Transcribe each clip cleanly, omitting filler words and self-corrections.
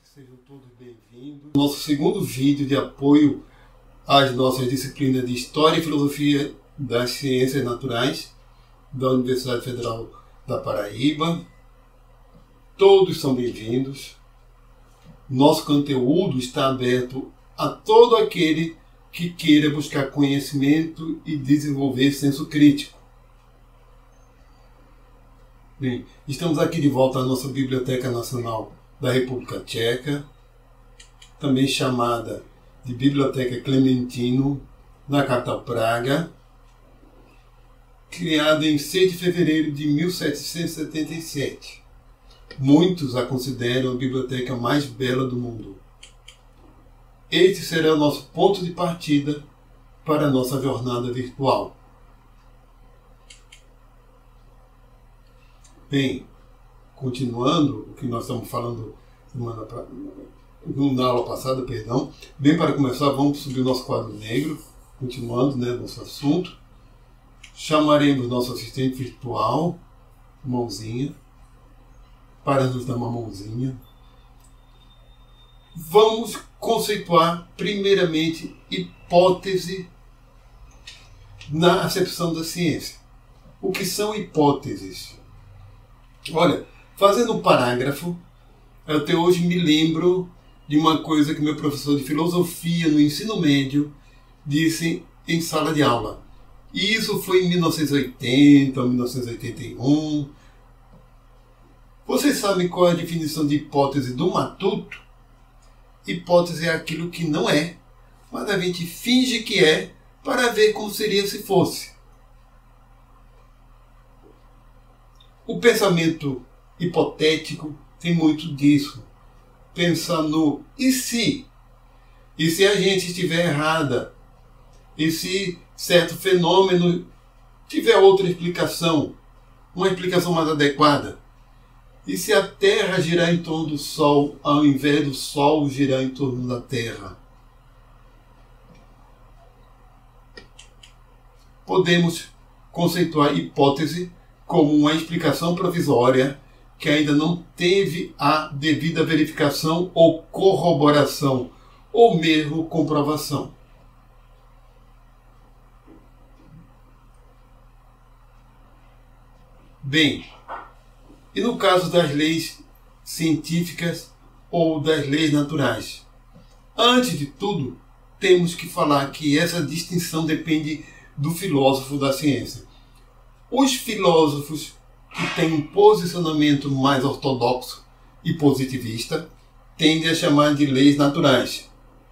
Sejam todos bem-vindos. Nosso segundo vídeo de apoio às nossas disciplinas de História e Filosofia das Ciências Naturais da Universidade Federal da Paraíba. Todos são bem-vindos. Nosso conteúdo está aberto a todo aquele que queira buscar conhecimento e desenvolver senso crítico. Bem, estamos aqui de volta à nossa Biblioteca Nacional da República Tcheca, também chamada de Biblioteca Clementino, na capital Praga, criada em 6 de fevereiro de 1777. Muitos a consideram a biblioteca mais bela do mundo. Este será o nosso ponto de partida para a nossa jornada virtual. Bem, continuando o que nós estamos falando na aula passada, bem, para começar, vamos subir o nosso quadro negro, continuando nosso assunto. Chamaremos nosso assistente virtual, Mãozinha, para nos dar uma mãozinha. Vamos conceituar, primeiramente, hipótese na acepção da ciência. O que são hipóteses? Olha, fazendo um parágrafo, eu até hoje me lembro de uma coisa que meu professor de filosofia no ensino médio disse em sala de aula. E isso foi em 1980, 1981. Vocês sabem qual é a definição de hipótese do Matuto? Hipótese é aquilo que não é, mas a gente finge que é para ver como seria se fosse. O pensamento hipotético tem muito disso. Pensar no e se? E se a gente estiver errada? E se certo fenômeno tiver outra explicação? Uma explicação mais adequada? E se a Terra girar em torno do Sol, ao invés do Sol girar em torno da Terra? Podemos conceituar hipótese como uma explicação provisória que ainda não teve a devida verificação ou corroboração, ou mesmo comprovação. Bem, e no caso das leis científicas ou das leis naturais? Antes de tudo, temos que falar que essa distinção depende do filósofo da ciência. Os filósofos que têm um posicionamento mais ortodoxo e positivista tendem a chamar de leis naturais.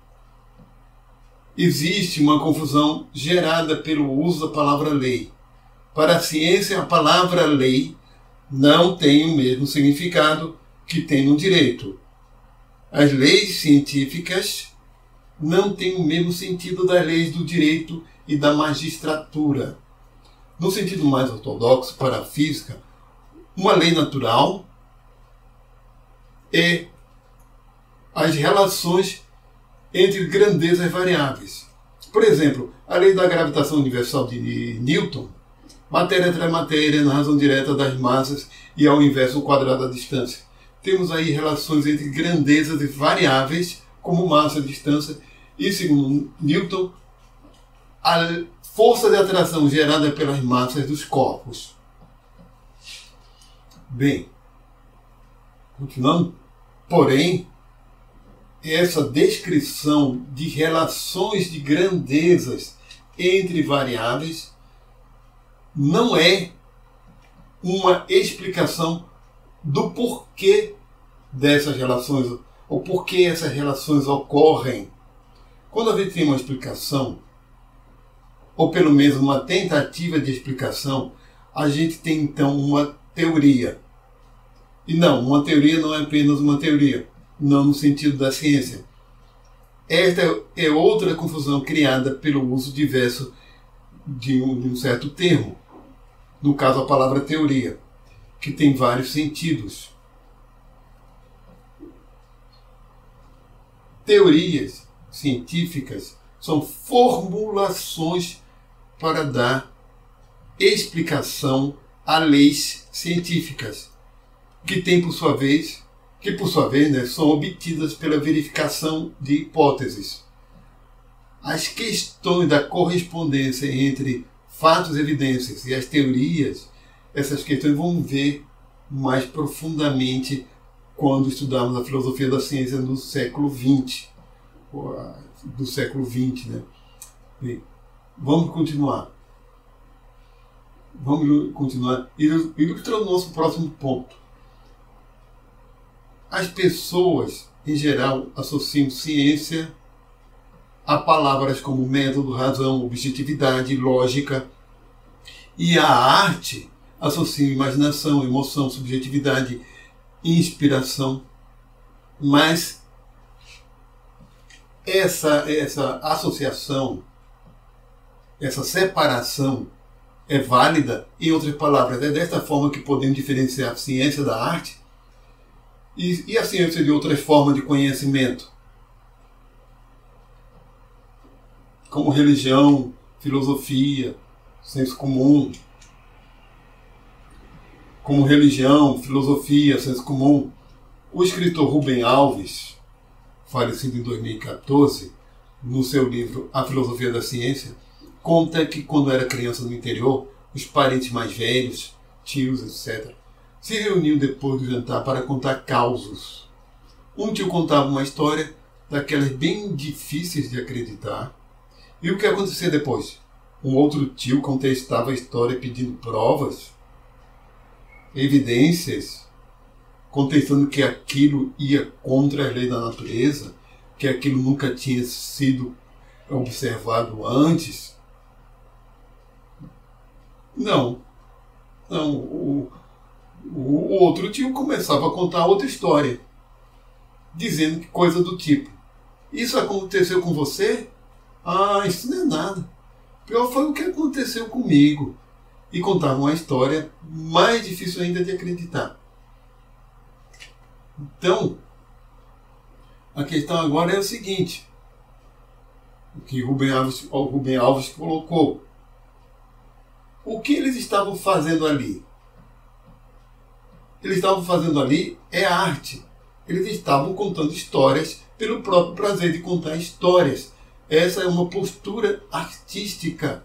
Existe uma confusão gerada pelo uso da palavra lei. Para a ciência, a palavra lei não tem o mesmo significado que tem no direito. As leis científicas não têm o mesmo sentido das leis do direito e da magistratura. No sentido mais ortodoxo, para a física, uma lei natural é as relações entre grandezas variáveis. Por exemplo, a lei da gravitação universal de Newton, matéria atrai matéria na razão direta das massas e ao inverso o quadrado da distância. Temos aí relações entre grandezas e variáveis, como massa, distância, e segundo Newton, a força de atração gerada pelas massas dos corpos. Bem, continuando, porém, essa descrição de relações de grandezas entre variáveis não é uma explicação do porquê dessas relações, ou porquê essas relações ocorrem. Quando a gente tem uma explicação, ou pelo menos uma tentativa de explicação, a gente tem então uma teoria. E não, uma teoria não é apenas uma teoria, não no sentido da ciência. Esta é outra confusão criada pelo uso diverso de um certo termo, no caso a palavra teoria, que tem vários sentidos. Teorias científicas são formulações para dar explicação a leis científicas, que têm, por sua vez, que por sua vez, né, são obtidas pela verificação de hipóteses. As questões da correspondência entre fatos e evidências e as teorias, essas questões vão ver mais profundamente quando estudarmos a filosofia da ciência no século XX, do século XX, né? Bem, vamos continuar. Vamos continuar ilustrando o nosso próximo ponto. As pessoas, em geral, associam ciência a palavras como método, razão, objetividade, lógica, e a arte associam imaginação, emoção, subjetividade, inspiração. Mas essa associação, essa separação é válida? Em outras palavras, é desta forma que podemos diferenciar a ciência da arte e a ciência de outras formas de conhecimento, como religião, filosofia, senso comum. Como religião, filosofia, senso comum. O escritor Rubem Alves, falecido em 2014, no seu livro A Filosofia da Ciência, conta que quando era criança no interior, os parentes mais velhos, tios, etc., se reuniam depois do jantar para contar causos. Um tio contava uma história daquelas bem difíceis de acreditar. E o que acontecia depois? Um outro tio contestava a história pedindo provas, evidências, contestando que aquilo ia contra as leis da natureza, que aquilo nunca tinha sido observado antes. Não. O outro tio começava a contar outra história, dizendo que coisa do tipo: isso aconteceu com você? Ah, isso não é nada. Pior foi o que aconteceu comigo. E contava uma história mais difícil ainda de acreditar. Então, a questão agora é o seguinte, o que Rubem Alves colocou. O que eles estavam fazendo ali? Eles estavam fazendo ali é arte. Eles estavam contando histórias pelo próprio prazer de contar histórias. Essa é uma postura artística.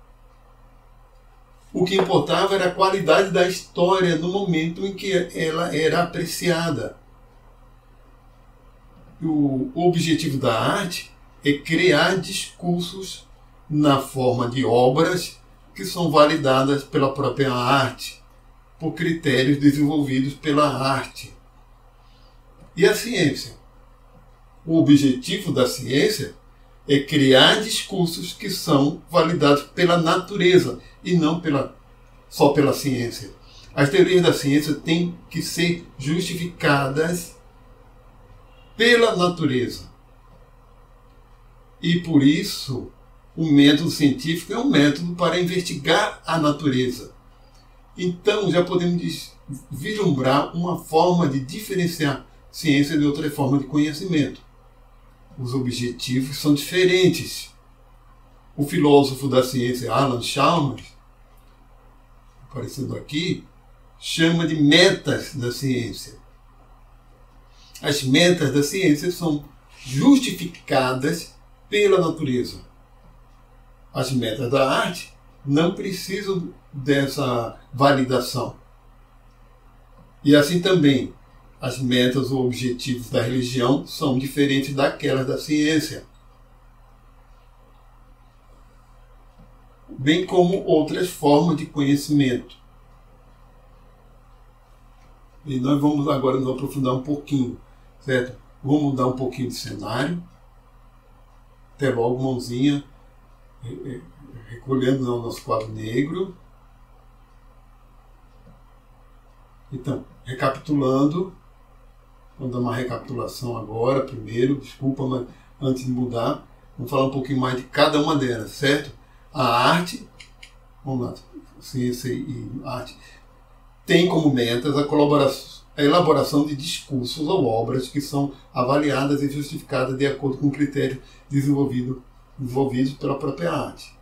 O que importava era a qualidade da história no momento em que ela era apreciada. O objetivo da arte é criar discursos na forma de obras que são validadas pela própria arte, por critérios desenvolvidos pela arte. E a ciência? O objetivo da ciência é criar discursos que são validados pela natureza e não só pela ciência. As teorias da ciência têm que ser justificadas pela natureza. E por isso, o método científico é um método para investigar a natureza. Então, já podemos vislumbrar uma forma de diferenciar ciência de outra forma de conhecimento. Os objetivos são diferentes. O filósofo da ciência Alan Chalmers, aparecendo aqui, chama de metas da ciência. As metas da ciência são justificadas pela natureza. As metas da arte não precisam dessa validação. E assim também, as metas ou objetivos da religião são diferentes daquelas da ciência, bem como outras formas de conhecimento. E nós vamos agora nos aprofundar um pouquinho, certo? Vamos mudar um pouquinho de cenário. Até logo, mãozinha, recolhendo o nosso quadro negro. Então, recapitulando, vamos dar uma recapitulação agora, primeiro, desculpa, mas antes de mudar, vamos falar um pouquinho mais de cada uma delas, certo? A arte, vamos lá, ciência e arte, tem como metas a elaboração de discursos ou obras que são avaliadas e justificadas de acordo com critérios desenvolvidos pela própria arte.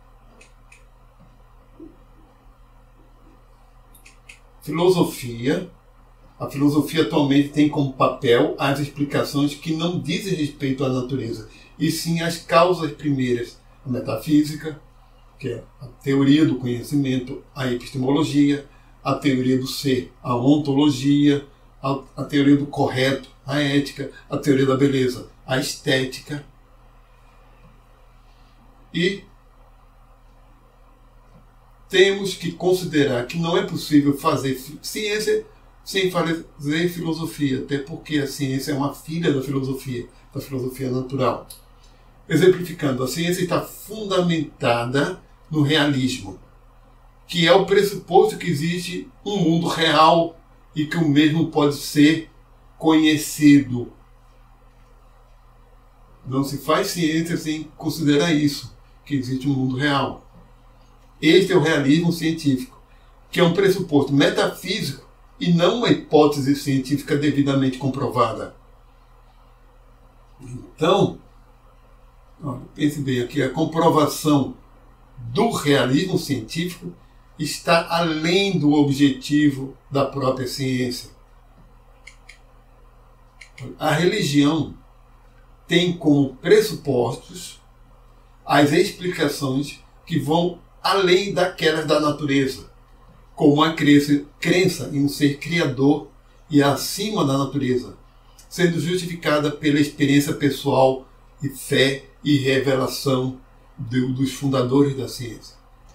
Filosofia A filosofia atualmente tem como papel as explicações que não dizem respeito à natureza, e sim às causas primeiras, a metafísica, que é a teoria do conhecimento, a epistemologia, a teoria do ser, a ontologia, a teoria do correto, a ética, a teoria da beleza, a estética. E temos que considerar que não é possível fazer ciência sem fazer filosofia, até porque a ciência é uma filha da filosofia natural. Exemplificando, a ciência está fundamentada no realismo, que é o pressuposto que existe um mundo real e que o mesmo pode ser conhecido. Não se faz ciência sem considerar isso, que existe um mundo real. Este é o realismo científico, que é um pressuposto metafísico e não uma hipótese científica devidamente comprovada. Então, pense bem aqui, a comprovação do realismo científico está além do objetivo da própria ciência. A religião tem como pressupostos as explicações que vão além daquelas da natureza, como a crença em um ser criador e acima da natureza, sendo justificada pela experiência pessoal e fé e revelação dos fundadores da ciência.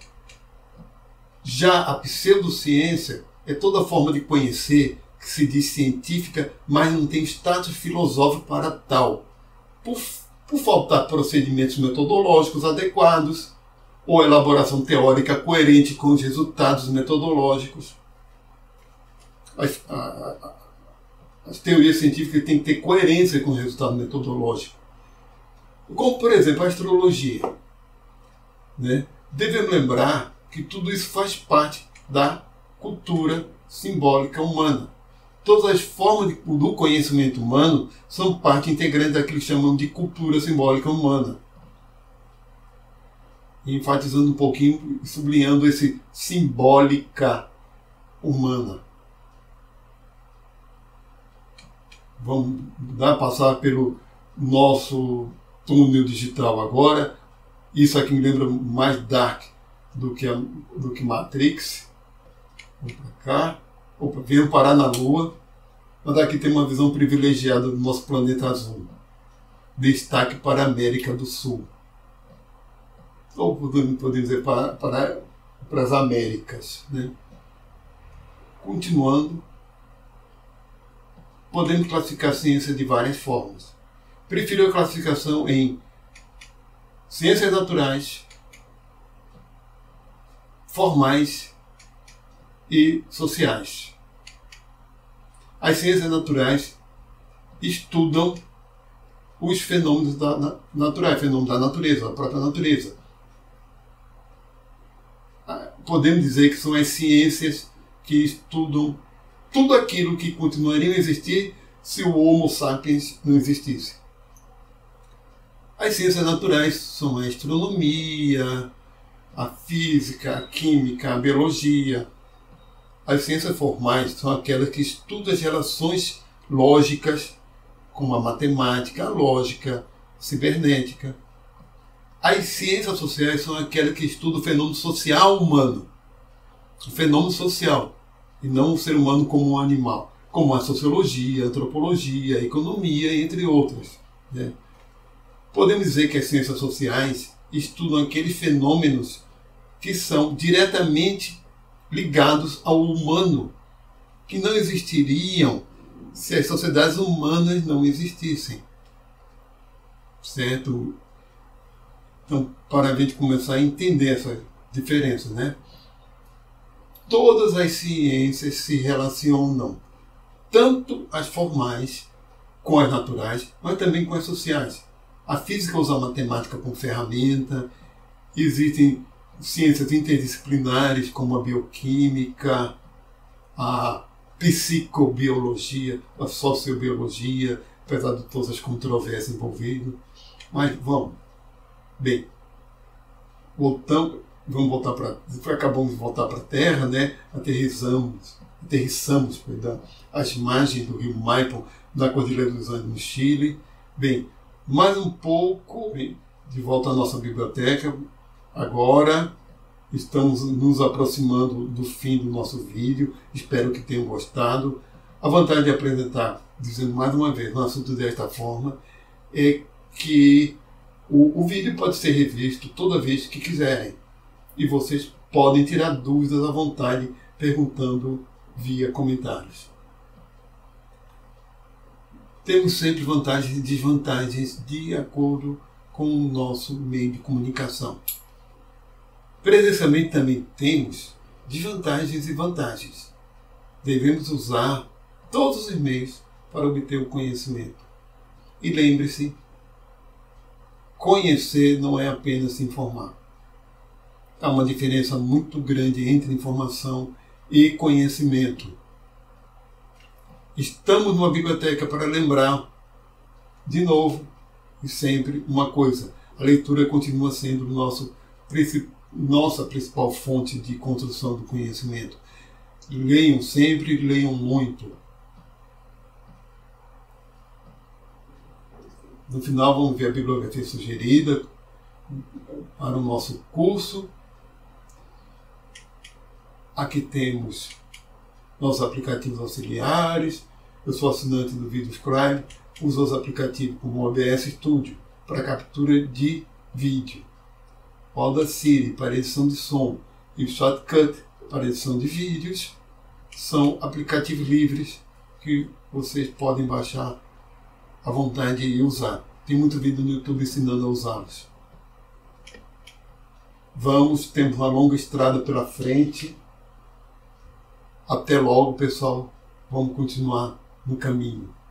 Já a pseudociência é toda forma de conhecer que se diz científica, mas não tem status filosófico para tal, por faltar procedimentos metodológicos adequados ou elaboração teórica coerente com os resultados metodológicos. As teorias científicas têm que ter coerência com o resultado metodológico. Como, por exemplo, a astrologia. Devemos lembrar que tudo isso faz parte da cultura simbólica humana. Todas as formas do conhecimento humano são parte integrante daquilo que chamamos de cultura simbólica humana. Enfatizando um pouquinho, sublinhando esse simbólica humana. Vamos passar pelo nosso túnel digital agora. Isso aqui me lembra mais Dark do que Matrix. Vamos para cá. Opa, venho parar na Lua. Mas aqui tem uma visão privilegiada do nosso planeta azul. Destaque para a América do Sul. Ou podemos dizer para as Américas. Continuando, podemos classificar a ciência de várias formas. Prefiro a classificação em ciências naturais, formais e sociais. As ciências naturais estudam os fenômenos naturais, fenômenos da natureza, da própria natureza. Podemos dizer que são as ciências que estudam tudo aquilo que continuaria a existir se o Homo sapiens não existisse. As ciências naturais são a astronomia, a física, a química, a biologia. As ciências formais são aquelas que estudam as relações lógicas, como a matemática, a lógica, a cibernética. As ciências sociais são aquelas que estudam o fenômeno social humano. O fenômeno social, e não o ser humano como um animal, como a sociologia, a antropologia, a economia, entre outras. Podemos dizer que as ciências sociais estudam aqueles fenômenos que são diretamente ligados ao humano, que não existiriam se as sociedades humanas não existissem. Certo? Então, para a gente começar a entender essa diferença, Todas as ciências se relacionam, tanto as formais com as naturais, mas também com as sociais. A física usa a matemática como ferramenta, existem ciências interdisciplinares como a bioquímica, a psicobiologia, a sociobiologia, apesar de todas as controvérsias envolvidas. Mas vamos. Bem, vamos voltar para... Acabamos de voltar para a Terra, aterrissamos aterrissamos, perdão, às margens do rio Maipo, na Cordilheira dos Andes, no Chile. Bem, mais um pouco, de volta à nossa biblioteca. Agora estamos nos aproximando do fim do nosso vídeo. Espero que tenham gostado. A vantagem de apresentar, dizendo mais uma vez, no assunto desta forma, é que o vídeo pode ser revisto toda vez que quiserem. E vocês podem tirar dúvidas à vontade, perguntando via comentários. Temos sempre vantagens e desvantagens de acordo com o nosso meio de comunicação. Presencialmente também temos desvantagens e vantagens. Devemos usar todos os meios para obter o conhecimento. E lembre-se, conhecer não é apenas se informar. Há uma diferença muito grande entre informação e conhecimento. Estamos numa biblioteca para lembrar, de novo e sempre, uma coisa. A leitura continua sendo nossa principal fonte de construção do conhecimento. Leiam sempre, leiam muito. No final vamos ver a bibliografia sugerida para o nosso curso. Aqui temos nossos aplicativos auxiliares. Eu sou assinante do VideoScribe. Uso os aplicativos como o OBS Studio para captura de vídeo, o Audacity para edição de som e o Shotcut para edição de vídeos. São aplicativos livres que vocês podem baixar à vontade e usar. Tem muito vídeo no YouTube ensinando a usá-los. Temos uma longa estrada pela frente. Até logo, pessoal. Vamos continuar no caminho.